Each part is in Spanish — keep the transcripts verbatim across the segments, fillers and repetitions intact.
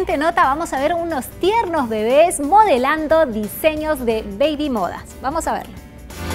siguiente nota vamos a ver unos tiernos bebés modelando diseños de baby modas. Vamos a verlo.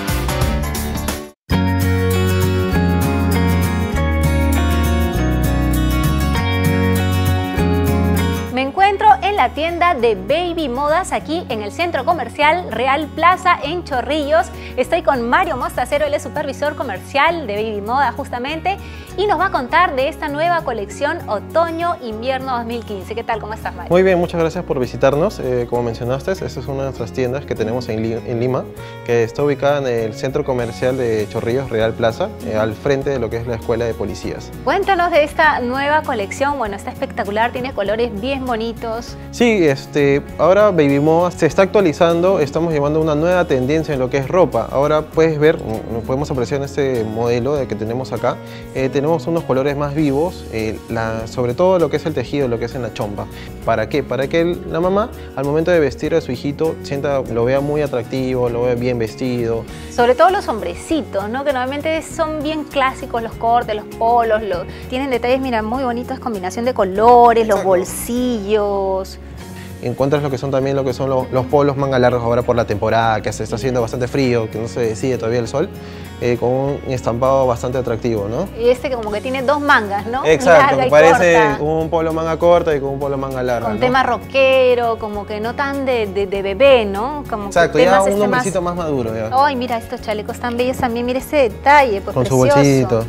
Me encuentro en la tienda de Baby Modas aquí en el Centro Comercial Real Plaza en Chorrillos. Estoy con Mario Mostacero, él es supervisor comercial de Baby Moda justamente y nos va a contar de esta nueva colección Otoño-Invierno dos mil quince. ¿Qué tal? ¿Cómo estás, Mario? Muy bien, muchas gracias por visitarnos. Eh, como mencionaste, esta es una de nuestras tiendas que tenemos en, Li en Lima, que está ubicada en el Centro Comercial de Chorrillos Real Plaza, eh, al frente de lo que es la Escuela de Policías. Cuéntanos de esta nueva colección. Bueno, está espectacular, tiene colores bien bonitos. Sí, este, ahora Baby Moda se está actualizando, estamos llevando una nueva tendencia en lo que es ropa. Ahora puedes ver, podemos apreciar en este modelo de que tenemos acá, eh, tenemos unos colores más vivos, eh, la, sobre todo lo que es el tejido, lo que es en la chompa. ¿Para qué? Para que el, la mamá al momento de vestir a su hijito sienta, lo vea muy atractivo, lo vea bien vestido. Sobre todo los hombrecitos, ¿no? Que normalmente son bien clásicos, los cortes, los polos, los... tienen detalles, mira, muy bonitos, combinación de colores, exacto, los bolsillos. Encuentras lo que son también lo que son los, los polos manga largos ahora por la temporada, que se está haciendo bastante frío, que no se decide todavía el sol, eh, con un estampado bastante atractivo, ¿no? Y este que como que tiene dos mangas, ¿no? Exacto, Larga y parece corta. Un polo manga corta y con un polo manga larga. Con ¿no? tema rockero, como que no tan de, de, de bebé, ¿no? Como exacto, que ya un este hombrecito más... más maduro. Ya. Ay, mira, estos chalecos tan bellos también, mira ese detalle, pues con precioso. Su bolsito.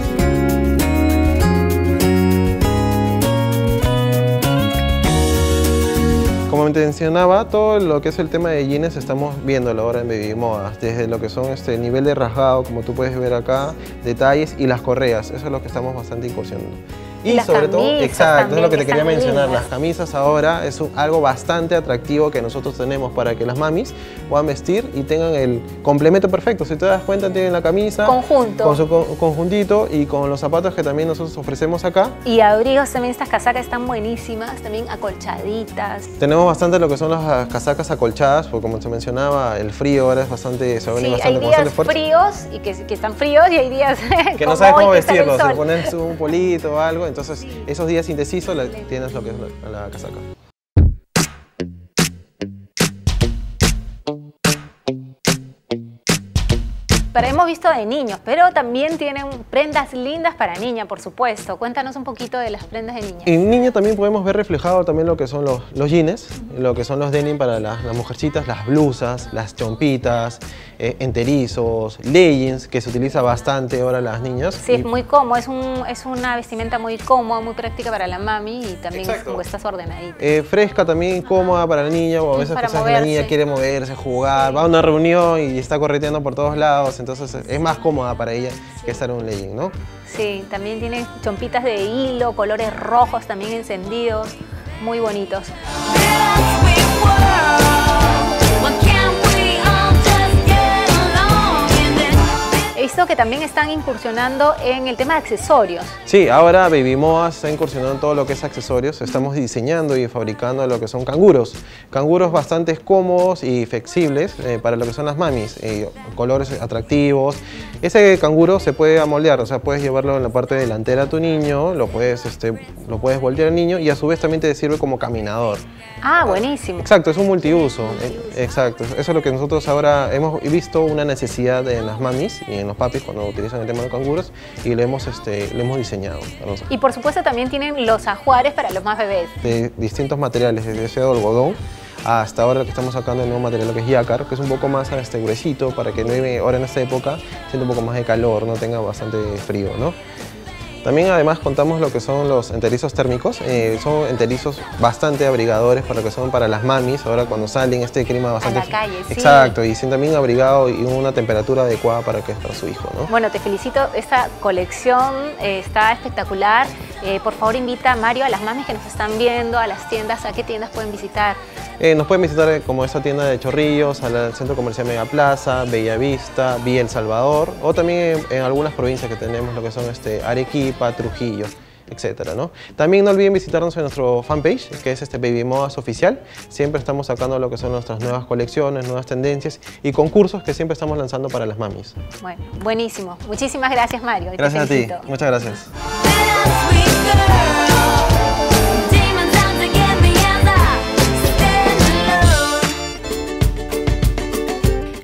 Como te mencionaba, todo lo que es el tema de jeans estamos viéndolo ahora en Baby Modas, desde lo que son este nivel de rasgado, como tú puedes ver acá, detalles y las correas, eso es lo que estamos bastante incursionando. Y, y sobre todo, exacto, es lo que te quería mencionar, lindas. Las camisas ahora es un, algo bastante atractivo que nosotros tenemos para que las mamis puedan vestir y tengan el complemento perfecto. Si te das cuenta, tienen la camisa conjunto, con su con, conjuntito y con los zapatos que también nosotros ofrecemos acá. Y abrigos también, estas casacas están buenísimas, también acolchaditas. Tenemos bastante lo que son las casacas acolchadas, porque como te mencionaba, el frío ahora es bastante, se sí, bastante, hay días bastante fuerte. fríos y que, que están fríos y hay días que no sabes cómo vestirlos, si pones un polito o algo. Entonces, sí, esos días indecisos la, tienes lo que es la, la casaca. Pero hemos visto de niños, pero también tienen prendas lindas para niña, por supuesto. Cuéntanos un poquito de las prendas de niña. En niña también podemos ver reflejado también lo que son los, los jeans, lo que son los denim para las, las mujercitas, las blusas, las chompitas, eh, enterizos, leggings, que se utiliza bastante ahora las niñas. Sí, y... es muy cómodo, es, un, es una vestimenta muy cómoda, muy práctica para la mami y también exacto, es como que estás ordenadita. Eh, fresca también, cómoda para la niña, o a veces para la niña quiere moverse, jugar, sí, va a una reunión y está correteando por todos lados. Entonces es más cómoda para ella que estar en un legging, ¿no? Sí, también tiene chompitas de hilo, colores rojos también encendidos, muy bonitos. He visto que también están incursionando en el tema de accesorios. Sí, ahora Baby Modas está incursionando en todo lo que es accesorios. Estamos diseñando y fabricando lo que son canguros. Canguros bastante cómodos y flexibles eh, para lo que son las mamis. Eh, colores atractivos. Ese canguro se puede amoldear, o sea, puedes llevarlo en la parte delantera a tu niño, lo puedes, este, lo puedes voltear al niño y a su vez también te sirve como caminador. Ah, buenísimo. Exacto, es un multiuso. Eh, exacto, eso es lo que nosotros ahora hemos visto una necesidad en las mamis y en los papis cuando utilizan el tema de los canguros y lo hemos, este, lo hemos diseñado. Y por supuesto también tienen los ajuares para los más bebés. De distintos materiales, desde ese algodón hasta ahora lo que estamos sacando el nuevo material, lo que es yácar, que es un poco más este, gruesito para que nueve ahora en esta época sienta un poco más de calor, no tenga bastante frío, ¿no? También además contamos lo que son los enterizos térmicos, eh, son enterizos bastante abrigadores para lo que son para las mamis, ahora cuando salen este clima bastante... A la calle, sí. Exacto, y sienten bien abrigado y una temperatura adecuada para que es para su hijo, ¿no? Bueno, te felicito, esta colección eh, está espectacular. Eh, por favor invita a Mario, a las mamis que nos están viendo, a las tiendas, ¿a qué tiendas pueden visitar? Eh, nos pueden visitar como esta tienda de Chorrillos, al Centro Comercial Mega Plaza, Bellavista, Villa El Salvador, o también en, en algunas provincias que tenemos lo que son este, Arequipa, Trujillo, etcétera, ¿no? También no olviden visitarnos en nuestro fanpage, que es este Baby Modas Oficial. Siempre estamos sacando lo que son nuestras nuevas colecciones, nuevas tendencias y concursos que siempre estamos lanzando para las mamis. Bueno, buenísimo. Muchísimas gracias, Mario. Gracias a ti. Muchas gracias.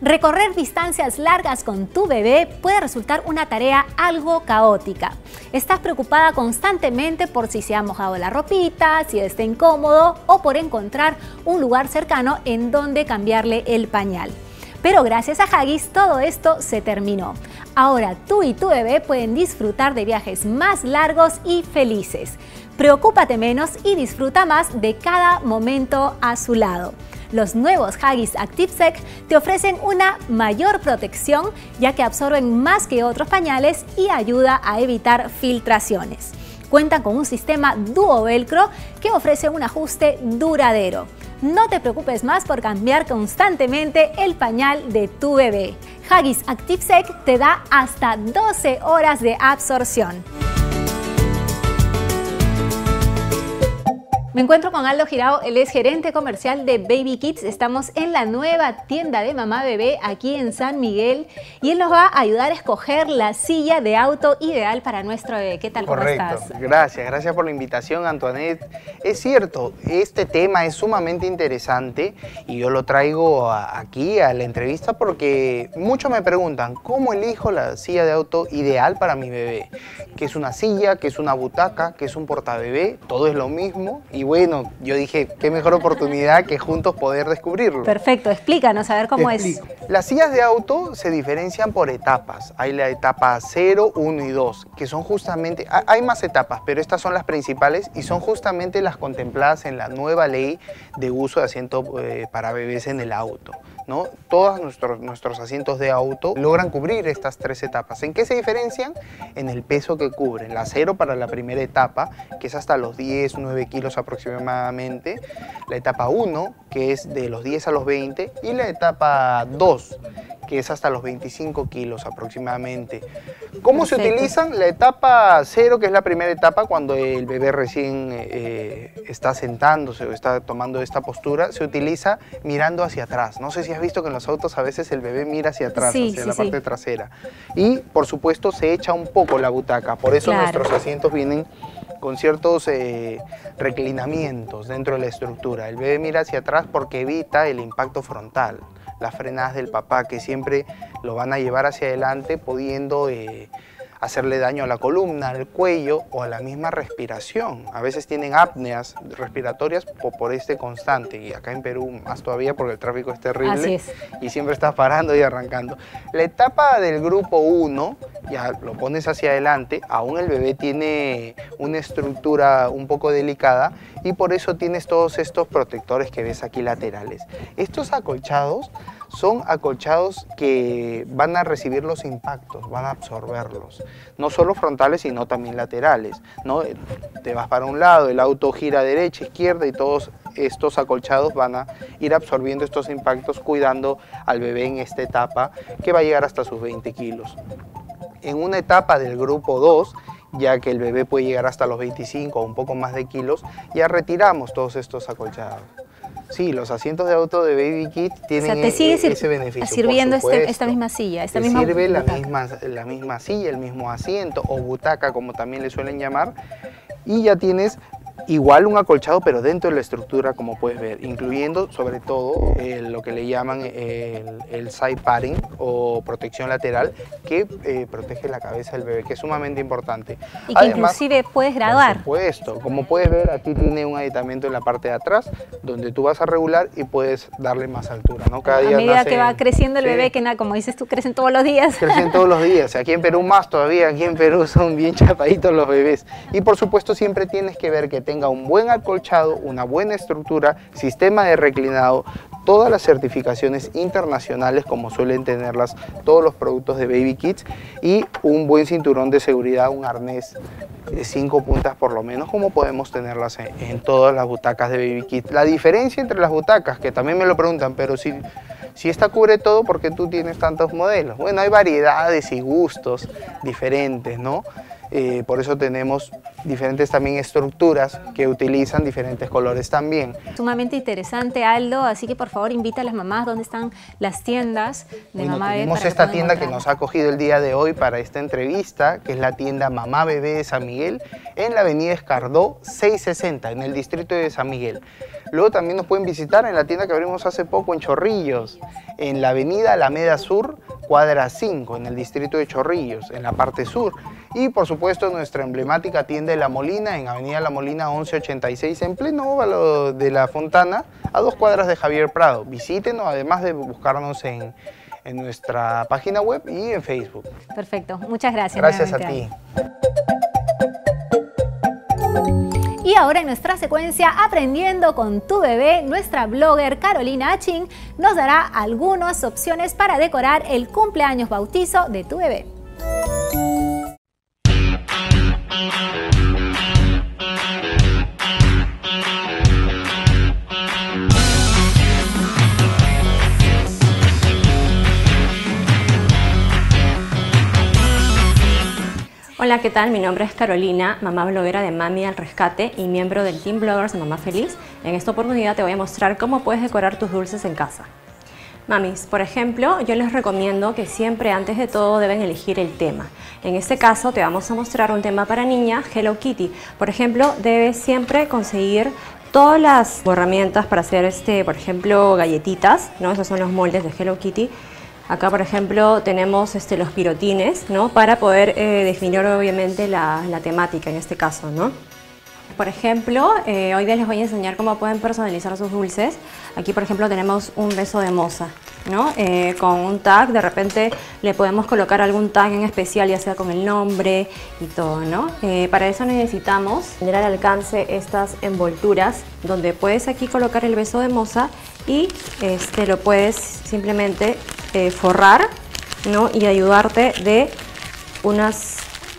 Recorrer distancias largas con tu bebé puede resultar una tarea algo caótica. Estás preocupada constantemente por si se ha mojado la ropita, si está incómodo o por encontrar un lugar cercano en donde cambiarle el pañal. Pero gracias a Huggies todo esto se terminó. Ahora tú y tu bebé pueden disfrutar de viajes más largos y felices. Preocúpate menos y disfruta más de cada momento a su lado. Los nuevos Huggies ActiveSec te ofrecen una mayor protección ya que absorben más que otros pañales y ayuda a evitar filtraciones. Cuentan con un sistema Duo Velcro que ofrece un ajuste duradero. No te preocupes más por cambiar constantemente el pañal de tu bebé. Huggies ActiveSec te da hasta doce horas de absorción. Me encuentro con Aldo Girao, él es gerente comercial de Baby Kids. Estamos en la nueva tienda de mamá bebé aquí en San Miguel y él nos va a ayudar a escoger la silla de auto ideal para nuestro bebé. ¿Qué tal? Correcto. ¿Cómo estás? Gracias, gracias por la invitación, Antoinette. Es cierto, este tema es sumamente interesante y yo lo traigo a, aquí a la entrevista porque muchos me preguntan ¿cómo elijo la silla de auto ideal para mi bebé? ¿Qué es una silla? ¿Qué es una butaca? ¿Qué es un portabebé? Todo es lo mismo. Y bueno, yo dije, qué mejor oportunidad que juntos poder descubrirlo. Perfecto, explícanos a ver cómo es. Las sillas de auto se diferencian por etapas. Hay la etapa cero, uno y dos, que son justamente, hay más etapas, pero estas son las principales y son justamente las contempladas en la nueva ley de uso de asiento eh, para bebés en el auto, ¿no? Todos nuestros, nuestros asientos de auto logran cubrir estas tres etapas. ¿En qué se diferencian? En el peso que cubren. La cero para la primera etapa, que es hasta los diez, nueve kilos aproximadamente. La etapa uno, que es de los diez a los veinte. Y la etapa dos, que es hasta los veinticinco kilos aproximadamente. ¿Cómo Perfecto. se utilizan? La etapa cero, que es la primera etapa, cuando el bebé recién eh, está sentándose o está tomando esta postura, se utiliza mirando hacia atrás. No sé si has visto que en los autos a veces el bebé mira hacia atrás, sí, hacia sí, la parte sí. trasera. Y, por supuesto, se echa un poco la butaca. Por eso Claro. nuestros asientos vienen con ciertos eh, reclinamientos dentro de la estructura. El bebé mira hacia atrás porque evita el impacto frontal, las frenadas del papá que siempre lo van a llevar hacia adelante, pudiendo eh, hacerle daño a la columna, al cuello o a la misma respiración. A veces tienen apneas respiratorias por, por este constante, y acá en Perú más todavía porque el tráfico es terrible. Así es. Y siempre estás parando y arrancando. La etapa del grupo uno, ya lo pones hacia adelante, aún el bebé tiene una estructura un poco delicada y por eso tienes todos estos protectores que ves aquí laterales. Estos acolchados son acolchados que van a recibir los impactos, van a absorberlos, no solo frontales sino también laterales, ¿no? Te vas para un lado, el auto gira derecha, izquierda y todos estos acolchados van a ir absorbiendo estos impactos, cuidando al bebé en esta etapa que va a llegar hasta sus veinte kilos. En una etapa del grupo dos, ya que el bebé puede llegar hasta los veinticinco o un poco más de kilos, ya retiramos todos estos acolchados. Sí, los asientos de auto de Baby Kit tienen, o sea, te sigue ese, ese beneficio. Sirviendo este, esta misma silla, esta te misma sirve la butaca. misma, la misma silla, el mismo asiento o butaca, como también le suelen llamar, y ya tienes igual un acolchado, pero dentro de la estructura, como puedes ver, incluyendo sobre todo eh, lo que le llaman el, el side padding o protección lateral, que eh, protege la cabeza del bebé, que es sumamente importante. Y que Además, inclusive puedes graduar. Por supuesto, como puedes ver, aquí tiene un aditamento en la parte de atrás, donde tú vas a regular y puedes darle más altura, ¿no? Cada a día medida nace, que va creciendo el sí, bebé, que nada, como dices tú, crecen todos los días. Crecen todos los días, aquí en Perú más todavía, aquí en Perú son bien chapaditos los bebés. Y por supuesto siempre tienes que ver que tenga un buen acolchado, una buena estructura, sistema de reclinado, todas las certificaciones internacionales como suelen tenerlas todos los productos de Baby Kids, y un buen cinturón de seguridad, un arnés de cinco puntas por lo menos, como podemos tenerlas en, en todas las butacas de Baby Kids. La diferencia entre las butacas, que también me lo preguntan, pero si, si esta cubre todo, ¿por qué tú tienes tantos modelos? Bueno, hay variedades y gustos diferentes, ¿no? Eh, por eso tenemos diferentes también estructuras que utilizan diferentes colores también. Sumamente interesante, Aldo, así que por favor invita a las mamás dónde están las tiendas de bueno, Mamá Bebé. Tenemos esta tienda que nos ha acogido el día de hoy para esta entrevista, que es la tienda Mamá Bebé de San Miguel, en la avenida Escardó seiscientos sesenta, en el distrito de San Miguel. Luego también nos pueden visitar en la tienda que abrimos hace poco en Chorrillos, en la avenida Alameda Sur, cuadra cinco, en el distrito de Chorrillos, en la parte sur. Y por supuesto nuestra emblemática tienda de La Molina, en avenida La Molina once ochenta y seis, en pleno óvalo de La Fontana, a dos cuadras de Javier Prado. Visítenos, además de buscarnos en, en nuestra página web y en Facebook. Perfecto, muchas gracias. Gracias a ti. Y ahora en nuestra secuencia Aprendiendo con tu bebé, nuestra blogger Carolina Achín nos dará algunas opciones para decorar el cumpleaños bautizo de tu bebé. Hola, ¿qué tal? Mi nombre es Carolina, mamá bloguera de Mami al Rescate y miembro del Team Bloggers de Mamá Feliz. En esta oportunidad te voy a mostrar cómo puedes decorar tus dulces en casa. Mamis, por ejemplo, yo les recomiendo que siempre antes de todo deben elegir el tema. En este caso te vamos a mostrar un tema para niña, Hello Kitty. Por ejemplo, debes siempre conseguir todas las herramientas para hacer, este, por ejemplo, galletitas, ¿no? Esos son los moldes de Hello Kitty. Acá, por ejemplo, tenemos este, los pirotines, ¿no? Para poder eh, definir obviamente la, la temática en este caso, ¿no? Por ejemplo, eh, hoy día les voy a enseñar cómo pueden personalizar sus dulces. Aquí, por ejemplo, tenemos un beso de moza, ¿no? Eh, con un tag, de repente le podemos colocar algún tag en especial, ya sea con el nombre y todo, ¿no? Eh, para eso necesitamos tener al alcance estas envolturas, donde puedes aquí colocar el beso de moza y este, lo puedes simplemente eh, forrar, ¿no? Y ayudarte de unas,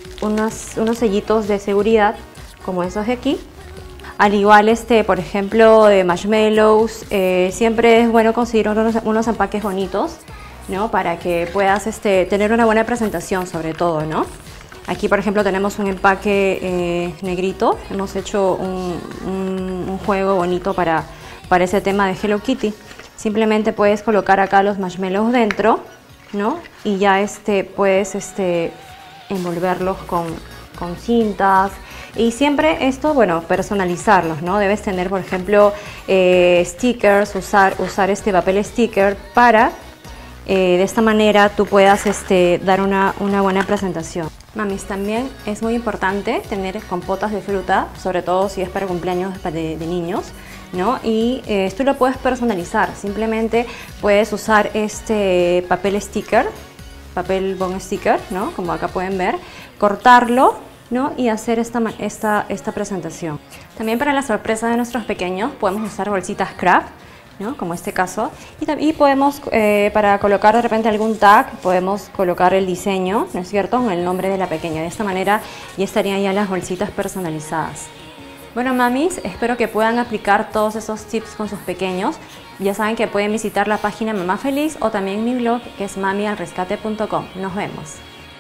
unas, unos sellitos de seguridad como esos de aquí. Al igual, este, por ejemplo, de marshmallows, eh, siempre es bueno conseguir unos, unos empaques bonitos, ¿no? Para que puedas este, tener una buena presentación sobre todo, ¿no? Aquí, por ejemplo, tenemos un empaque eh, negrito. Hemos hecho un, un, un juego bonito para, para ese tema de Hello Kitty. Simplemente puedes colocar acá los marshmallows dentro, ¿no? Y ya este, puedes este, envolverlos con, con cintas. Y siempre esto, bueno, personalizarlos, ¿no? Debes tener, por ejemplo, eh, stickers, usar, usar este papel sticker para, eh, de esta manera, tú puedas este, dar una, una buena presentación. Mamis, también es muy importante tener compotas de fruta, sobre todo si es para cumpleaños de, de niños, ¿no? Y eh, esto lo puedes personalizar, simplemente puedes usar este papel sticker, papel bond sticker, ¿no? Como acá pueden ver, cortarlo, ¿no? Y hacer esta, esta, esta presentación. También para la sorpresa de nuestros pequeños podemos usar bolsitas craft, ¿no? Como este caso, y, y podemos, eh, para colocar de repente algún tag, podemos colocar el diseño, ¿no es cierto?, con el nombre de la pequeña. De esta manera ya estarían ya las bolsitas personalizadas. Bueno, mamis, espero que puedan aplicar todos esos tips con sus pequeños. Ya saben que pueden visitar la página Mamá Feliz o también mi blog, que es mami al rescate punto com. Nos vemos.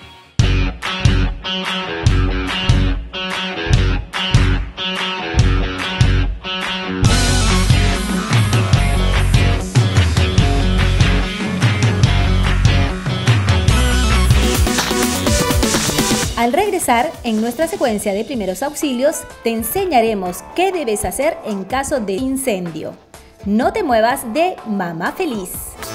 Al regresar, en nuestra secuencia de primeros auxilios, te enseñaremos qué debes hacer en caso de incendio. No te muevas de Mamá Feliz.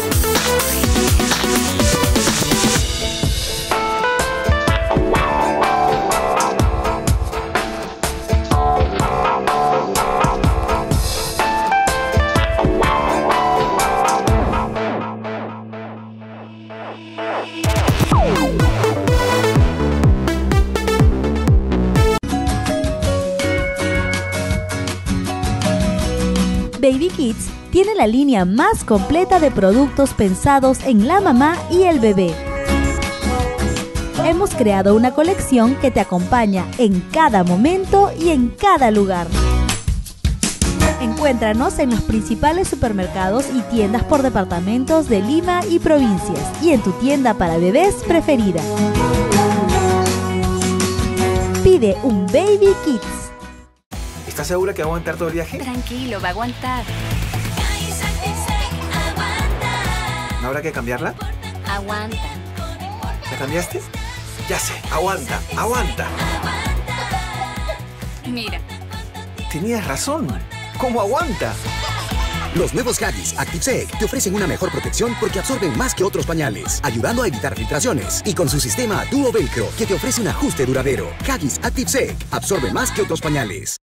Baby Kids tiene la línea más completa de productos pensados en la mamá y el bebé. Hemos creado una colección que te acompaña en cada momento y en cada lugar. Encuéntranos en los principales supermercados y tiendas por departamentos de Lima y provincias y en tu tienda para bebés preferida. Pide un Baby Kids. ¿Estás segura que va a aguantar todo el viaje? Tranquilo, va a aguantar. ¿No habrá que cambiarla? Aguanta. ¿La cambiaste? Ya sé, aguanta, aguanta. Mira. Tenías razón. ¿Cómo aguanta? Los nuevos Huggies ActiveSec te ofrecen una mejor protección porque absorben más que otros pañales, ayudando a evitar filtraciones. Y con su sistema Duo Velcro, que te ofrece un ajuste duradero. Huggies ActiveSec absorbe más que otros pañales.